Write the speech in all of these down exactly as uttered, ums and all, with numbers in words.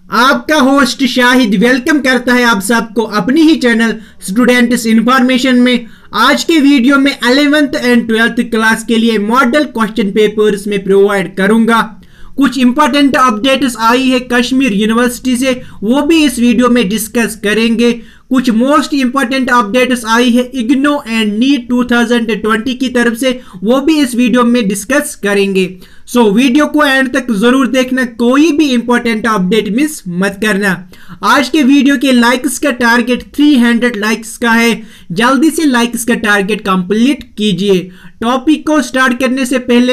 आपका host Shahid welcome करता है आप सबको अपनी ही चैनल स्टूडेंट्स इंफॉर्मेशन में। आज के वीडियो में इलेवेंथ एंड ट्वेल्थ क्लास के लिए मॉडल क्वेश्चन पेपर्स में प्रोवाइड करूंगा। कुछ इंपॉर्टेंट अपडेट्स आई है कश्मीर यूनिवर्सिटी से, वो भी इस वीडियो में डिस्कस करेंगे। कुछ मोस्ट इंपॉर्टेंट अपडेट्स आई है IGNOU and NEET two thousand twenty की तरफ से, वो भी इस वीडियो में डिस्कस करेंगे। सो so, वीडियो को एंड तक जरूर देखना, कोई भी इंपॉर्टेंट अपडेट मिस मत करना। आज के वीडियो के लाइक्स का टारगेट तीन सौ लाइक्स का है, जल्दी से लाइक्स का टारगेट कंप्लीट कीजिए। टॉपिक को स्टार्ट करने से पहले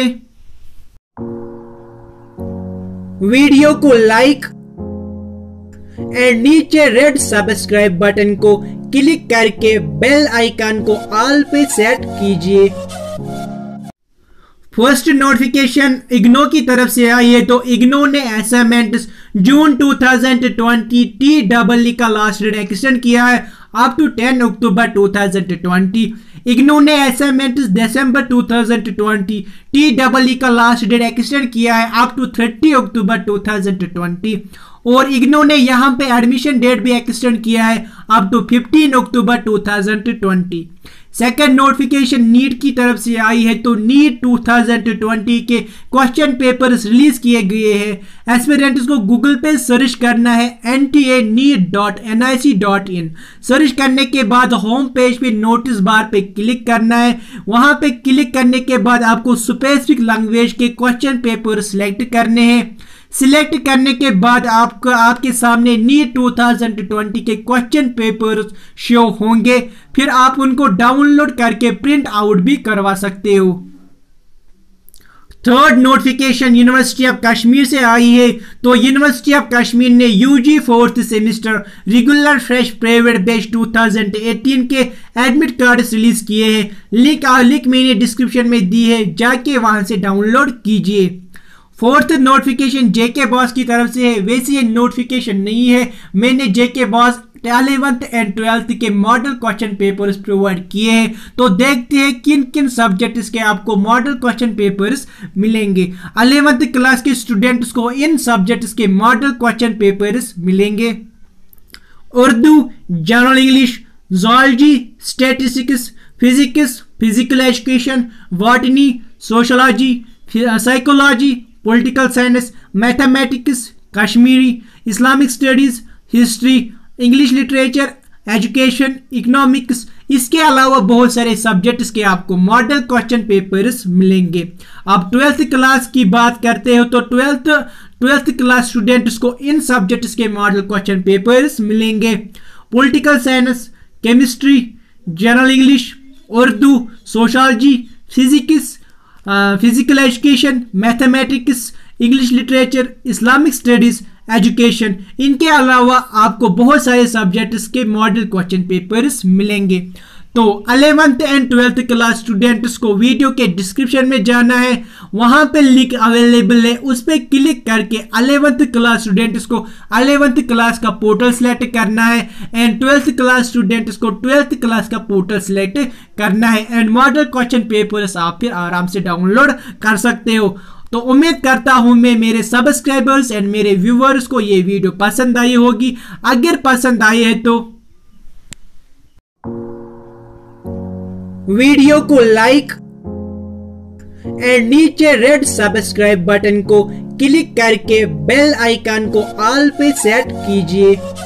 वीडियो को लाइक एंड नीचे रेड सब्सक्राइब बटन को क्लिक करके बेल आइकन को ऑल पे सेट कीजिए। फर्स्ट नोटिफिकेशन इग्नो की तरफ से आई है, तो इग्नो ने assignments June two thousand twenty T double E का लास्ट डेट एक्सटेंड किया है up to ten October two thousand twenty. IGNOU ने assignments December two thousand twenty T double E का लास्ट डेट एक्सटेंड किया है up to thirty October two thousand twenty. और इग्नो ने यहाँ पे एडमिशन डेट भी एक्सटेंड किया है up to fifteen October two thousand twenty. Second notification NEET की तरफ से आई है, तो नीट टू थाउजेंड ट्वेंटी के क्वेश्चन पेपर्स रिलीज किए गए हैं। एस्पिरेंट्स को गूगल पे सर्च करना है N T A NEET dot N I C dot in. Search करने के बाद होम पेज पे नोटिस बार पे क्लिक करना है। वहां पे क्लिक करने के बाद आपको स्पेसिफिक लैंग्वेज के क्वेश्चन पेपर सिलेक्ट करने हैं। सिलेक्ट करने के बाद आपको आपके सामने नीट टू थाउजेंड ट्वेंटी के क्वेश्चन पेपर्स शो होंगे, फिर आप उनको डाउनलोड करके प्रिंट आउट भी करवा सकते हो। Third notification university of Kashmir से आई है, तो यूनिवर्सिटी ऑफ कश्मीर ने UG fourth semester regular fresh private batch two thousand eighteen के एडमिट कार्ड रिलीज किए हैं। लिंक लिंक मैंने डिस्क्रिप्शन में दी है, जाके वहां से डाउनलोड कीजिए। फोर्थ नोटिफिकेशन जेके बॉस की तरफ से है, वैसे ये नोटिफिकेशन नहीं है, मैंने JK BOSE eleventh and twelfth के मॉडल क्वेश्चन पेपर्स प्रोवाइड किए हैं। तो देखते हैं किन किन सब्जेक्ट्स के आपको मॉडल क्वेश्चन पेपर्स मिलेंगे। इलेवेंथ क्लास के स्टूडेंट्स को इन सब्जेक्ट्स के मॉडल क्वेश्चन पेपर्स मिलेंगे। Urdu, general English, zoology, statistics, physics, physical education, botany, sociology, psychology, political science, mathematics, Kashmiri, Islamic studies, history, English literature, education, economics, इसके अलावा बहुत सारे सब्जेक्ट्स के आपको मॉडल क्वेश्चन पेपर्स मिलेंगे। अब ट्वेल्थ क्लास की बात करते हो, तो ट्वेल्थ ट्वेल्थ क्लास स्टूडेंट्स को इन सब्जेक्ट्स के मॉडल क्वेश्चन पेपर्स मिलेंगे। Political science, chemistry, general English, Urdu, sociology, physics, physical education, mathematics, English literature, Islamic studies, education, इनके अलावा आपको बहुत सारे सब्जेक्ट्स के मॉडल क्वेश्चन पेपर्स मिलेंगे। तो eleventh and twelfth class students को वीडियो के डिस्क्रिप्शन में जाना है, वहां पे लिंक अवेलेबल है, उस पर क्लिक करके इलेवेंथ क्लास स्टूडेंट्स को इलेवेंथ क्लास का पोर्टल सेलेक्ट करना है एंड ट्वेल्थ क्लास स्टूडेंट्स को ट्वेल्थ क्लास का पोर्टल सेलेक्ट करना है एंड मॉडल क्वेश्चन पेपर्स आप फिर आराम से डाउनलोड कर सकते हो। तो उम्मीद करता हूं मैं मेरे सब्सक्राइबर्स एंड मेरे व्यूवर्स को ये वीडियो पसंद आई होगी। अगर पसंद आई है तो वीडियो को लाइक एंड नीचे रेड सब्सक्राइब बटन को क्लिक करके बेल आइकन को ऑल पे सेट कीजिए।